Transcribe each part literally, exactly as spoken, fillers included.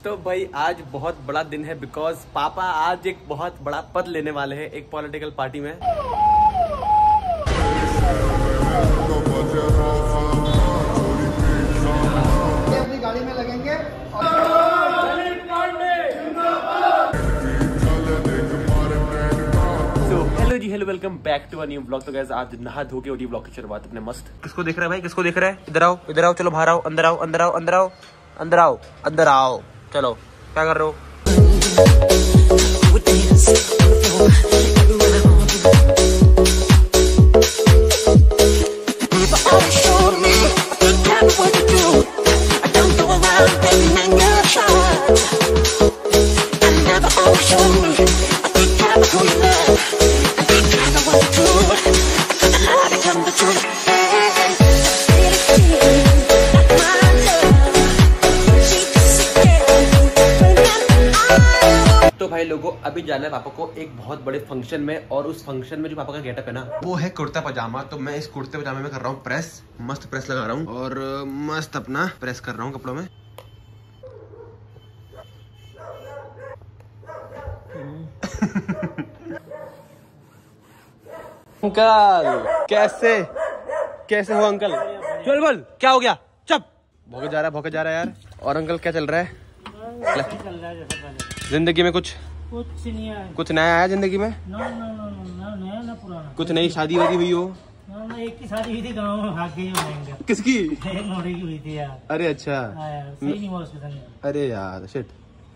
तो भाई आज बहुत बड़ा दिन है बिकॉज पापा आज एक बहुत बड़ा पद लेने वाले हैं एक पॉलिटिकल पार्टी में। अपनी गाड़ी में लगेंगे हेलो जी, hello, welcome back to a new blog. तो गाइस आज नहा धो के ब्लॉग की शुरुआत अपने मस्त। किसको देख रहा है भाई, किसको देख रहा है? इधर आओ, इधर आओ, चलो बाहर आओ, अंदर आओ, अंदर आओ, अंदर आओ, अंदर आओ, अंदर आओ, चलो। क्या कर रहे हो? तो भाई लोगों, अभी जाना है पापा को एक बहुत बड़े फंक्शन में, और उस फंक्शन में जो पापा का गेटअप है ना वो है कुर्ता पजामा। तो मैं इस कुर्ते पजामे में कर रहा हूँ प्रेस, मस्त प्रेस लगा रहा हूँ और मस्त अपना प्रेस कर रहा हूँ कपड़ों में। अंकल कैसे कैसे हो अंकल? चल बोल, क्या हो गया? चुप। भौंके जा रहा है, भौंके जा रहा है यार। और अंकल क्या चल रहा है? चल रहा है जैसा पहले। जिंदगी में कुछ कुछ नहीं आया, कुछ नया आया जिंदगी में? ना ना ना ना नया ना पुराना। कुछ नई शादी वादी हुई हो? ना ना, एक की शादी हुई थी गाँव में, भाग गई हो। किसकी? एक मोड़ी की हुई थी यार। अरे अच्छा, हाँ यार, सही नहीं हुआ उसके संग। अरे यार शिट।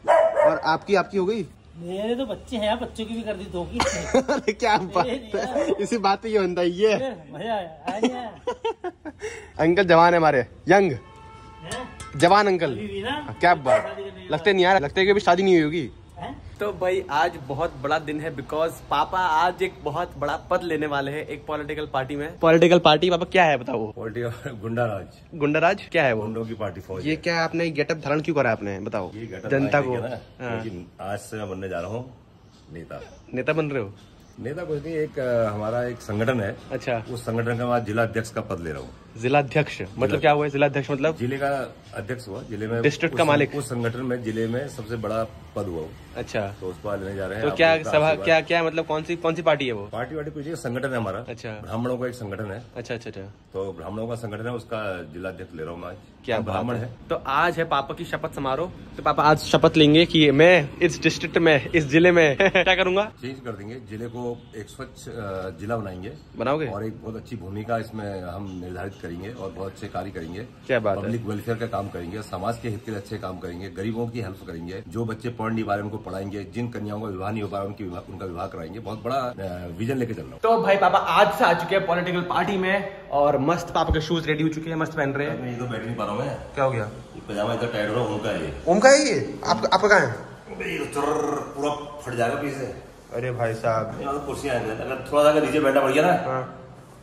और आपकी आपकी हो गई? मेरे तो बच्चे हैं, बच्चों की भी कर दी दो की। अरे क्या बात है, इसी बात पे ये बनता ही है। मजा आया, आया नहीं आया? अंकल जवान है हमारे, यंग हैं? जवान अंकल। अभी भी ना? क्या बात, शादी करने के लगते नहीं यार, लगते है कि अभी शादी नहीं हुई होगी। हैं? तो भाई आज बहुत बड़ा दिन है बिकॉज पापा आज एक बहुत बड़ा पद लेने वाले हैं एक पॉलिटिकल पार्टी में। पॉलिटिकल पार्टी पापा क्या है बताओ? पॉलिटिकल गुंडाराज, गुंडाराज क्या है वो? गुंडों की पार्टी फौज। ये क्या आपने गेटअप धारण क्यों करा आपने, बताओ ये गेटअप जनता को? ना, हाँ। लेकिन आज से मैं बनने जा रहा हूँ नेता। नेता बन रहे हो? नेता कुछ नहीं, एक अ, हमारा एक संगठन है। अच्छा, उस संगठन का मैं जिला अध्यक्ष का पद ले रहा हूँ। जिलाध्यक्ष मतलब क्या हुआ? जिलाध्यक्ष मतलब जिले का अध्यक्ष हुआ, जिले में डिस्ट्रिक्ट का उस- मालिक। उस संगठन में जिले में सबसे बड़ा पद हुआ वो। अच्छा, तो उस पर लेने जा रहे हैं। तो आप क्या लोग का सभा आशीर्वाद। क्या क्या मतलब कौन सी कौन सी पार्टी है वो? पार्टी वार्टी कुछ नहीं, संगठन है हमारा। अच्छा। ब्राह्मणों का एक संगठन है। अच्छा अच्छा अच्छा, तो ब्राह्मणों का संगठन है, उसका जिलाध्यक्ष ले रहा हूँ मैं आज। क्या हम ब्राह्मण बात है। तो आज है पापा की शपथ समारोह। तो पापा आज शपथ लेंगे कि मैं इस डिस्ट्रिक्ट में, इस जिले में क्या करूंगा? चेंज कर देंगे जिले को, एक स्वच्छ अ, जिला बनाएंगे, बनाओगे? और एक बहुत अच्छी भूमिका इसमें हम निर्धारित करेंगे और बहुत अच्छे कार्य करेंगे। क्या बात है। पब्लिक वेलफेयर का काम करेंगे, समाज के हित के लिए अच्छे काम करेंगे, गरीबों की हेल्प करेंगे, जो बच्चे पढ़ नहीं पा रहे उनको पढ़ाएंगे, जिन कन्याओं का विवाह नहीं हो पा रहा उनकी विवाह, उनका विवाह कराएंगे। बहुत बड़ा अ, विजन लेके चल रहा हूँ। तो भाई पापा आज से आ चुके हैं पॉलिटिकल पार्टी में और मस्त पापा के शूज रेडी हो चुके हैं, मस्त पहन रहे हैं। मैं इधर बैठ नहीं पा रहा हूँ। मैं क्या हो गया? ये पजामा इधर टाइट हो रहा है, उनका है ये। ओम का है ये? आप, आपका कहाँ है? अबे ये तो चर्र पूरा फट जाएगा पीछे। अरे भाई साहब, यहाँ तो कुर्सियां हैं, अगर थोड़ा सा अगर नीचे बैठना पड़ गया ना, हाँ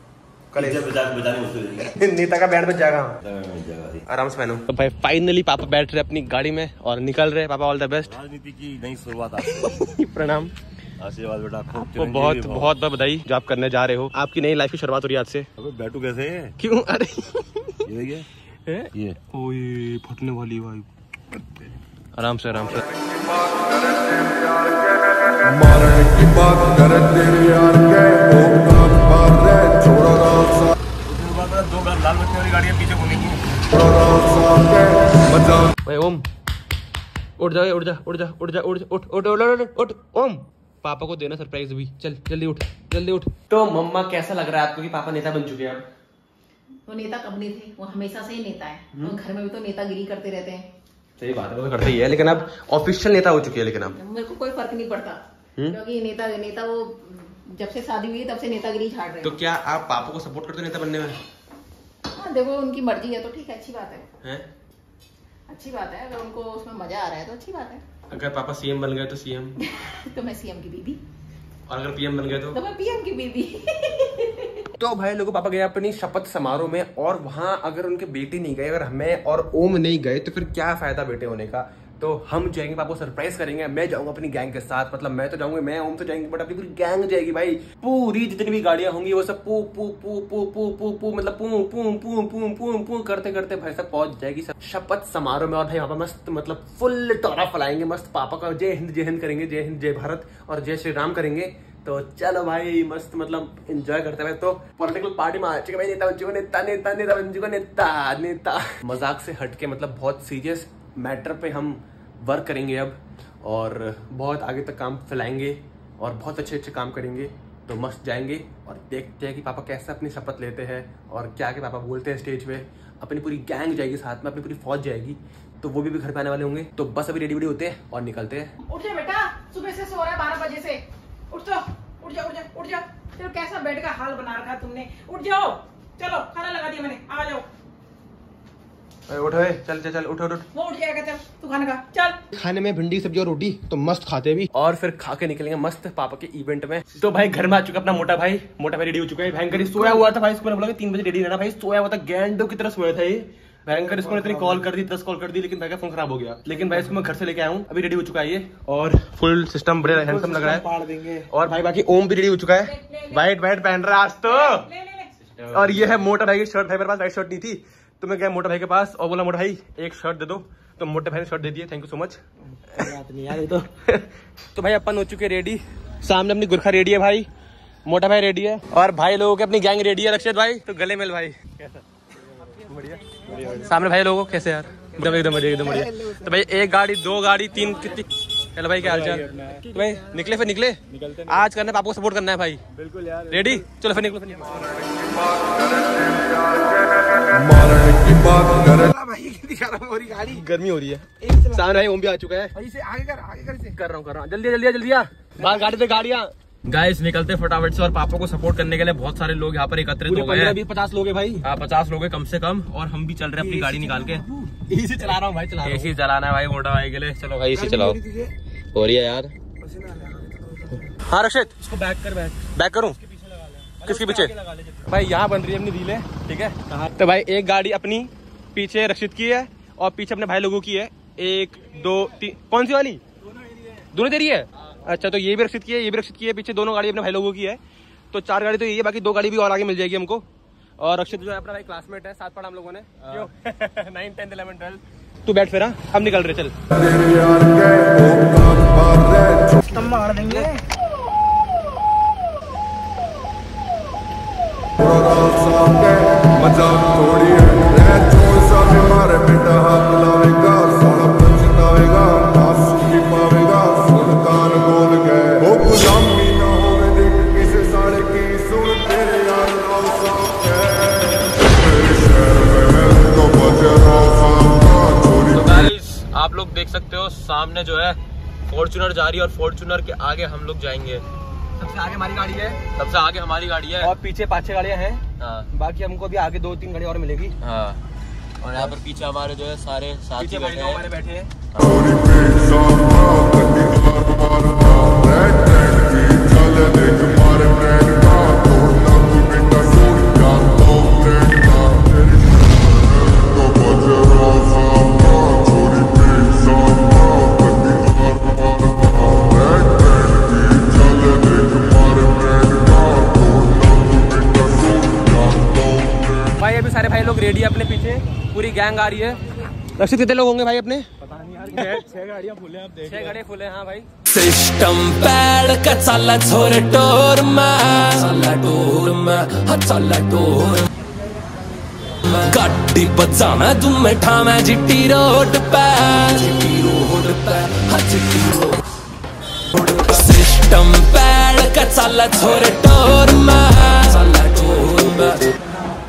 नीचे बचा बचानी मुश्किल है। नेता का बैंड बज जाएगा। जगह आराम से पहनो। तो भाई फाइनली पापा बैठ रहे अपनी गाड़ी में और निकल रहे। पापा ऑल द बेस्ट। राजनीति की नई शुरुआत आपको। प्रणाम। आशीर्वाद बेटा, खूब आपको चिरंजीवी बहुत भव। बहुत बहुत बधाई जो आप करने जा रहे हो। आपकी नई लाइफ की शुरुआत हो रही है आज से। अबे बैठू कैसे है? क्यों? अरे ये देखिए, हैं? ये ओए फटने वाली भाई। आराम से आराम से। मारने की बात करे तेरे यार के ओ काम मार रहे छोड़ा रास्ता उसके बाद में दो लाल बत्ती वाली गाड़ियां पीछे घूमेंगी। छोड़ा रास्ता के मजा भाई ओम उठ जा, उठ जा, उठ जा, उठ जा, उठ उठ उठ उठ उठ उठ ओम, पापा को देना सरप्राइज भी। चल जल्दी उठ, जल्दी उठ। तो मम्मा कैसा लग रहा है आपको कि पापा नेता बन चुके हैं अब? वो नेता कब नहीं थे, वो हमेशा से ही नेता है। वो घर में भी तो नेतागिरी करते रहते हैं। सही बात है, वो तो करते ही है, लेकिन अब ऑफिशियल नेता हो चुके हैं। लेकिन अब मेरे को कोई फर्क नहीं पड़ता, क्योंकि नेता नेता वो जब से शादी हुई है तब से नेतागिरी झाड़ रहे तो हैं। क्या आप पापा को सपोर्ट करते हो नेता बनने में? हाँ देखो, उनकी मर्जी है तो ठीक है, अच्छी बात है। हैं? अच्छी बात है, अगर उनको उसमें मजा आ रहा है तो अच्छी बात है। अगर पापा सीएम बन गए तो सीएम, तो मैं सीएम की बीबी, और अगर पीएम बन गए तो तो मैं पीएम की बीबी। तो भाई लोगों, पापा गए अपनी शपथ समारोह में, और वहां अगर उनके बेटे नहीं गए, अगर मैं और ओम नहीं गए तो फिर क्या फायदा बेटे होने का? तो हम जाएंगे, पापा को सरप्राइज करेंगे। मैं जाऊंगा अपनी गैंग के साथ, मतलब मैं तो जाऊंगा, मैं ओम तो जाएंगे, बट अपनी पूरी गैंग जाएगी भाई। पूरी जितनी भी गाड़ियां होंगी वो सब पू पू पू पू पू पू पू मतलब पू पू पू पू पू पू करते करते भाई सब पहुंच जाएगी सब शपथ समारोह में। और भाई पापा मस्त मतलब फुल टोरा फैलाएंगे, मस्त पापा का जय हिंद जय हिंद करेंगे, जय हिंद जय भारत और जय श्री राम करेंगे। तो चलो भाई मस्त मतलब एंजॉय करते हुए। तो पॉलिटिकल पार्टी में आ चुके भाई, नेता बन चुका, नेता नेता नेता बन चुका, नेता नेता। मजाक से हटके मतलब बहुत सीरियस मैटर पे हम वर्क करेंगे अब, और बहुत आगे तक काम फैलाएंगे और बहुत अच्छे अच्छे काम करेंगे। तो मस्त जाएंगे और देखते हैं कि पापा कैसे अपनी शपथ लेते हैं और क्या क्या पापा बोलते हैं स्टेज पे। अपनी पूरी गैंग जाएगी साथ में, अपनी पूरी फौज जाएगी, तो वो भी, भी घर पे आने वाले होंगे। तो बस अभी रेडी वेडी होते हैं और निकलते हैं। उठ जा बेटा, सुबह से सो रहा है बारह बजे से। उठ जाओ, उठ जाओ, उठ जाओ, उठ जाओ। चलो कैसा बेड का हाल बना रखा तुमने। उठ जाओ, चलो खाना लगा दिया मैंने, आ जाओ। उठ चल चल चल उठ उठ। वो उठ जाएगा, चल तू खाना खा चल। खाने में भिंडी सब्जी और रोटी तो मस्त खाते भी, और फिर खा के निकलेंगे मस्त पापा के इवेंट में। तो भाई घर में आ चुका अपना मोटा भाई, मोटा भाई रेडी हो चुका है। भयंकर सोया हुआ था भाई, इसको बोला तीन बजे रेडी रहना भाई, सोया हुआ था, गैंडो की तरह सोया था ये भयंकर। इसको इतनी कॉल कर दी, दस कॉल कर दी, लेकिन भाई का फोन खराब हो गया। लेकिन भाई इसको मैं घर से लेके आया हूँ, अभी रेडी हो चुका है ये, और फुल सिस्टम बड़े हैंडसम लग रहा है, पाड़ देंगे। और भाई बाकी ओम भी रेडी हो चुका है, व्हाइट व्हाइट पहन रहा है आज तो। और ये है मोटा भाई की शर्ट, भाई मेरे पास व्हाइट शर्ट नहीं थी तो मैं गया मोटा भाई के पास और बोला मोटा भाई एक शर्ट दे दो, तो मोटे भाई ने शर्ट दे दिया, थैंक यू सो मच। नहीं यार तो तो भाई अपन हो चुके रेडी, सामने अपनी गुरखा रेडी है भाई, मोटा भाई रेडी है, और भाई लोगों के अपनी गैंग रेडी है। रक्षित भाई तो गले मिल भाई, कैसा बढ़िया सामने भाई लोगों कैसे यार, एकदम एकदम बढ़िया एकदम बढ़िया। तो भाई एक गाड़ी, दो गाड़ी, तीन, कितनी, चलो भाई क्या हाल चाल। तो भाई निकले फिर निकले आज करने पापा को सपोर्ट करना है भाई, बिल्कुल यार रेडी, चलो फिर निकलो। गर्मी हो रही है, सामने भाई ओम भी आ चुका है, आगे कर आगे कर कर रहा हूँ कर रहा हूँ जल्दी जल्दी जल्दी बाहर गाड़ी पे गाड़ियाँ। गाइस निकलते फटाफट से, और पापा को सपोर्ट करने के लिए बहुत सारे लोग यहाँ पर एकत्रित हो गए हैं, पचास लोग हैं भाई, हाँ पचास लोग हैं कम से कम, और हम भी चल रहे हैं अपनी गाड़ी निकाल के। एसी चला रहा हूँ भाई, चला एसी चलाना है भाई मोटा भाई के लिए, चलो भाई एसी चलाओ, हो रही है यार। हाँ रक्षित इसको बैक कर, बैक बैक करूँ किसके पीछे भाई, यहाँ बन रही है अपनी रीलें, ठीक है। तो भाई एक गाड़ी अपनी पीछे रक्षित की है और पीछे अपने भाई लोगों की है, एक दो तीन, कौन सी वाली, दोनों दे रही है। अच्छा तो ये भी रक्षित की है, ये भी रक्षित की है, पीछे दोनों गाड़ी अपने भाई लोगों की है, तो चार गाड़ी तो ये है, बाकी दो गाड़ी भी और आगे मिल जाएगी हमको। और रक्षित जो है अपना भाई क्लासमेट है, साथ पढ़ा हम लोगों ने, नाइन टेंथ इलेवन ट्वेल्थ। तू बैठ फिर, हम निकल रहे, चल मार देंगे। मजाक थोड़ी है, चोर सा भी मारे बेटा हाथ लावेगा, साला पछतावेगा, मासूमी पावेगा, सुल्तान बोल गए वो गुलामी ना होवे, देख किसे साले की सुन तेरे यार नाव साफ है, तेरे शहर में तो बचे राव चोरी। तो गाइस आप लोग देख सकते हो सामने जो है फॉर्च्यूनर जा रही है, और फॉर्च्यूनर के आगे हम लोग जाएंगे, सबसे आगे हमारी गाड़ी है, सबसे आगे हमारी गाड़ी है, और पीछे पांच छह गाड़ियां हैं, हाँ। बाकी हमको अभी आगे दो तीन गाड़ी और मिलेगी, हाँ। और यहाँ पर पीछे हमारे जो है सारे साथी बैठे हैं, हमारे बैठे हैं। सारे भाई लोग रेडी है, अपने पीछे पूरी गैंग आ रही है। रक्षित कितने लोग होंगे भाई अपने, पता नहीं यार, छह गाड़ियां फुल हैं, आप देख छह गाड़ियां फुल हैं, हाँ भाई। सिस्टम पैड का चला छोरे टोर में, चला टोर में, हाँ चला टोर में, गाड़ी बजाना तुम बैठा मैं जिट्टी रोड पे, जिट्टी रोड पे, हाँ जिट्टी रोड। सिस्टम पैड का चला छोरे टोर में, चला टोर में,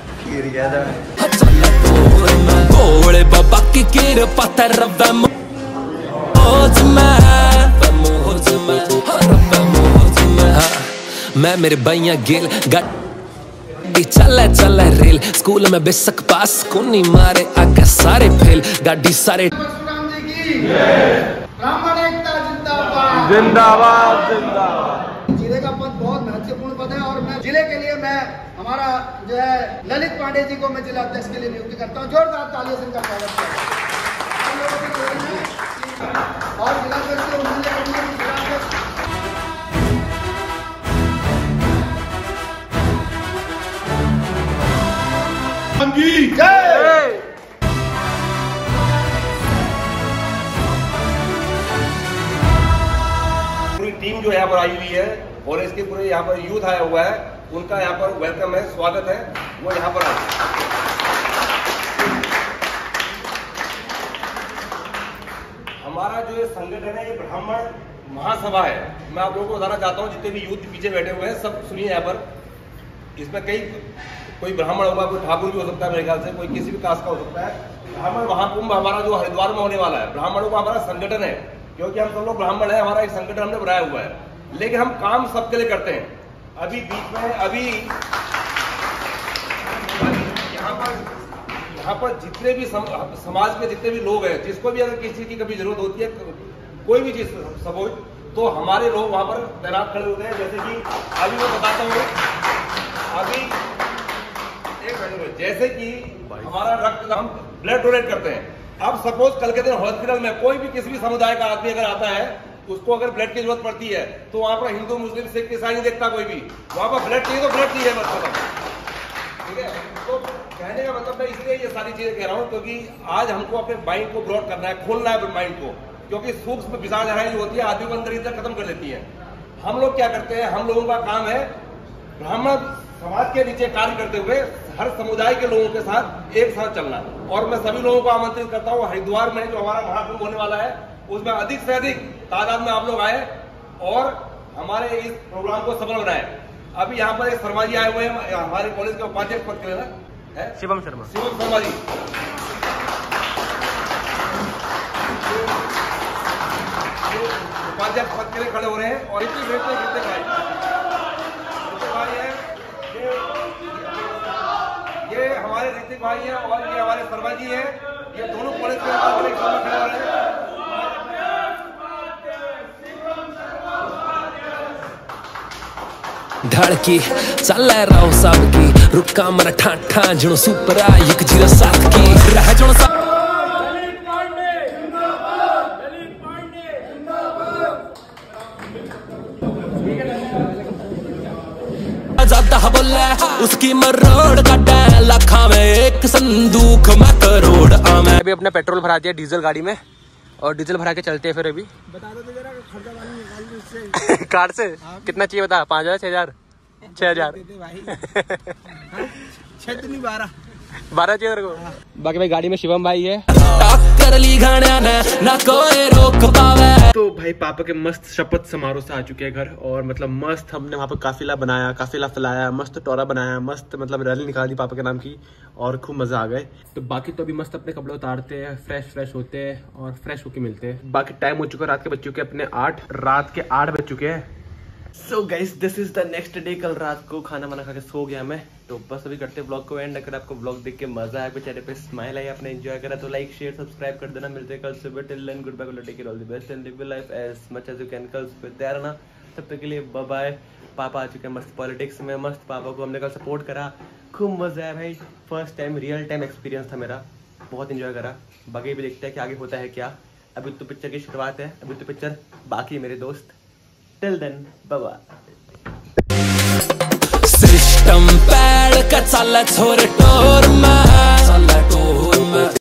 भोले बाबा की कृपा तेरा मौज में, मौज में, मैं मेरे भैया गिल गाड़ी चले चले रेल, स्कूल में बेशक पास कुनी मारे आगे सारे फेल, गाड़ी सारे जिंदाबाद जिंदाबाद। जिले का पद बहुत महत्वपूर्ण पद है, और मैं जिले के लिए मैं हमारा जो है ललित पांडे जी को मैं जिला अध्यक्ष के लिए नियुक्त करता हूँ। जोरदार तालियों से इनका स्वागत करता हूँ। और जिला अध्यक्ष और मंडल कमेटी के जिला अध्यक्ष पूरी टीम जो यहाँ पर आई हुई है और इसके पूरे यहाँ पर यूथ आया हुआ है, उनका यहाँ पर वेलकम है, स्वागत है, वो यहाँ पर आए। हमारा जो ये संगठन है ये ब्राह्मण महासभा है। मैं आप लोगों को बताना चाहता हूँ, जितने भी यूथ पीछे बैठे हुए हैं सब सुनिए यहाँ पर। इसमें कई कोई ब्राह्मण होगा, कोई ठाकुर भी हो सकता है, मेरे ख्याल से कोई किसी भी कास्ट का हो सकता है। ब्राह्मण महाकुंभ हमारा जो हरिद्वार में होने वाला है, ब्राह्मणों का हमारा संगठन है, क्योंकि हम सब लोग ब्राह्मण है, हमारा एक संगठन हमने बनाया हुआ है, लेकिन हम काम सबके लिए करते हैं। अभी बीच में अभी यहाँ पर यहाँ पर जितने भी सम, समाज के जितने भी लोग हैं, जिसको भी अगर किसी चीज की कभी जरूरत होती है, कोई भी चीज सपोज, तो हमारे लोग वहां पर तैनात खड़े होते हैं। जैसे कि अभी मैं बताता हूँ, अभी एक मिनट, जैसे कि हमारा रक्त हम ब्लड डोनेट करते हैं। अब सपोज कल के दिन हॉस्पिटल में कोई भी किसी भी समुदाय का आदमी अगर आता है, उसको अगर ब्लड की जरूरत पड़ती है, तो वहां पर हिंदू मुस्लिम सिख ईसाई नहीं देखता कोई भी, वहां पर ब्लड चाहिए तो ब्लड चाहिए मतलब। ठीक है, तो कहने का मतलब मैं इसलिए ये सारी चीजें कह रहा हूँ, क्योंकि आज हमको अपने माइंड को ब्रॉड करना है, खोलना है माइंड को, क्योंकि सूक्ष्म विचारधाराएं जो होती है आदमी को अंदर ही खत्म कर लेती है। हम लोग क्या करते हैं, हम लोगों का काम है ब्राह्मण समाज के नीचे कार्य करते हुए हर समुदाय के लोगों के साथ एक साथ चलना। और मैं सभी लोगों को आमंत्रित करता हूँ, हरिद्वार में जो हमारा महाकुंभ होने वाला है, उसमें अधिक से अधिक तादाद में आप लोग आए और हमारे इस प्रोग्राम को सफल बनाए। अभी यहाँ पर एक शर्मा जी आए हुए हैं, हमारे कॉलेज के उपाध्यक्ष पद के लिए है, शिवम शर्मा शिवम शर्मा जी। उपाध्यक्ष पद के लिए खड़े हो रहे हैं। और इतनी ऋतिक ऋतिक भाई ऋतिक भाई है, ये ये हमारे ऋतिक भाई हैं और ये हमारे शर्मा जी हैं। ये दोनों कॉलेज के खड़े हो रहे हैं। धड़की चल रहा सबकी रुका मरा ठाठा जणो सुपर एक जीरो सात की रह जणो सा ज्यादा बोले उसकी मरोड़ का लाखा में एक संदूक में करोड़ आमे। अभी अपने पेट्रोल भरा दिया डीजल गाड़ी में और डीजल भरा के चलते हैं। फिर अभी बता दो तो जरा खर्चा पानी निकाल दो इससे। कार से कितना चाहिए बता? पाँच हजार छह हजार छह हजार छह नहीं बारह बारह चाहिए तेरे को। बाकी भाई गाड़ी में शिवम भाई है। कर ली गाना ना कोई रोक पावे। तो भाई पापा के मस्त शपथ समारोह से आ चुके हैं घर, और मतलब मस्त हमने वहाँ पर काफिला बनाया, काफिला फैलाया, मस्त टोरा बनाया, मस्त मतलब रैली निकाल दी पापा के नाम की और खूब मजा आ गए। तो बाकी तो अभी मस्त अपने कपड़े उतारते हैं, फ्रेश फ्रेश होते हैं और फ्रेश होके मिलते हैं। बाकी टाइम हो चुका है रात के बज चुके अपने आठ रात के आठ बज चुके हैं। So guys this is the next day. कल रात को खाना वाना खा के सो गया मैं। तो बस अभी करते ब्लॉग को एंड। अगर आपको ब्लॉग देख के मजा आया, चेहरे पे स्माइल आई, आपने एंजॉय करा, तो लाइक शेयर सब्सक्राइब कर देना। मिलते हैं कल सुबह। Till then goodbye, take care, all the best and live your life as much as you can. कल सुबह तैयार रहना, तब तक के लिए बाय बाय। पापा आ चुके हैं मस्त पॉलिटिक्स में, मस्त पापा को हमने कल सपोर्ट करा, खूब मजा आया भाई। First time real time experience था मेरा, बहुत एंजॉय करा। बाकी भी देखते हैं कि आगे होता है क्या। अभी तो पिक्चर की शुरुआत है, अभी तो पिक्चर बाकी है मेरे दोस्त। Till then bye bye. System पैड का चला छोर टोर में।